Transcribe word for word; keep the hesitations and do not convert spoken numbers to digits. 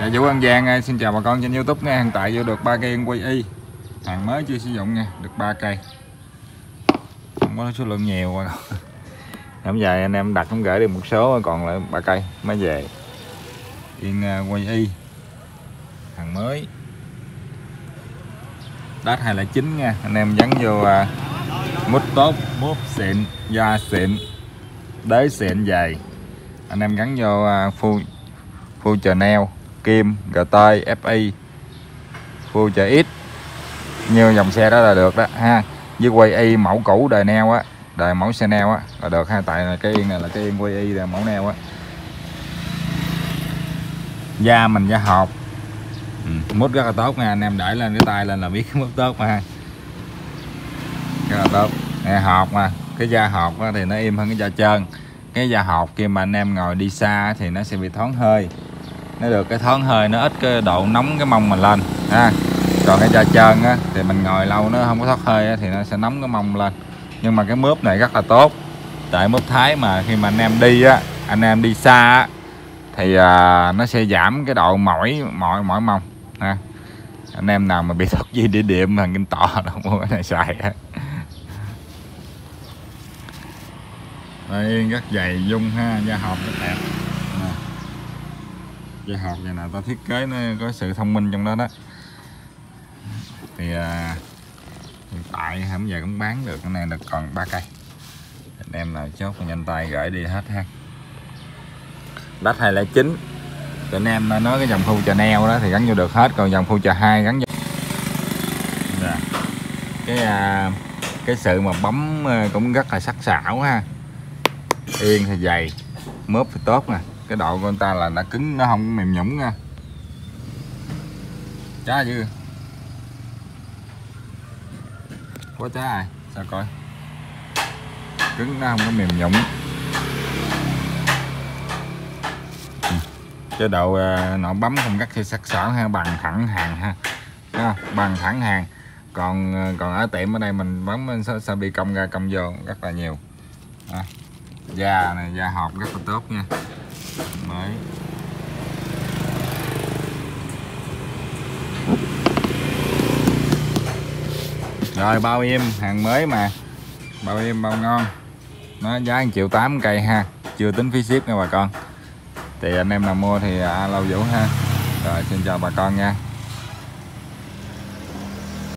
Dạ, Vũ An Giang xin chào bà con trên YouTube nha. Hiện tại vô được ba cây yên quay y, hàng mới chưa sử dụng nha, được ba cây, không có số lượng nhiều. Hôm dài anh em đặt cũng gửi được một số, còn lại ba cây mới về. Yên quay y, hàng mới, đát hai không chín nha. Anh em dán vô uh, mút tốt, mút xịn, da xịn, đế xịn dày. Anh em gắn vô uh, phu phu chờ neo, kim, giê tê, ép i, phu chờ X, như dòng xe đó là được đó ha. Với quay y mẫu cũ đời neo á, đời mẫu xe neo á là được ha. Tại là cái yên này là cái yên quay y đời mẫu neo á. Da mình da hộp, ừ, mút rất là tốt nha. Anh em đẩy lên cái tay lên là biết cái mút tốt mà ha, rất là tốt. Nè, hộp mà cái da hộp thì nó im hơn cái da trơn. Cái da hộp kia mà anh em ngồi đi xa thì nó sẽ bị thoáng hơi, nó được cái thoáng hơi, nó ít cái độ nóng cái mông mình lên ha. Còn cái da trơn á thì mình ngồi lâu nó không có thoát hơi á, thì nó sẽ nóng cái mông lên. Nhưng mà cái mướp này rất là tốt, tại mướp Thái mà khi mà anh em đi á, anh em đi xa á, thì à, nó sẽ giảm cái độ mỏi mỏi mỏi mông ha. Anh em nào mà bị thoát dây địa điểm mà kinh tọ đâu mua cái này xài á. Đây, rất dày dung ha, da hộp rất đẹp. Da hộp này là ta thiết kế nó có sự thông minh trong đó đó. Thì à, hiện tại hôm giờ cũng bán được cái này được còn ba cây. Anh em nào chốt và nhanh tay gửi đi hết ha. Đắt hai không chín. Tụi anh em nói cái dòng phu chờ neo đó thì gắn vô được hết, còn dòng phu chờ hai gắn vô. Rồi. Cái à, cái sự mà bấm cũng rất là sắc sảo ha. Yên thì dày, mướp thì tốt nè. Cái độ của người ta là đã cứng, nó không mềm nhũng nha. Chá chứ. Có chá ai? Sao coi. Cứng nó không có mềm nhũng. Cái độ uh, nọ bấm không rất là sắc sảo ha, bằng thẳng hàng ha. Ha, bằng thẳng hàng. Còn còn ở tiệm ở đây mình bấm sẽ, sẽ bị cong ra cong vô rất là nhiều. À, da này, da hộp rất là tốt nha. Mới. Rồi bao im, hàng mới mà, bao im bao ngon. Nó giá một triệu tám cây ha, chưa tính phí ship nha bà con. Thì anh em nào mua thì alo Vũ ha. Rồi xin chào bà con nha.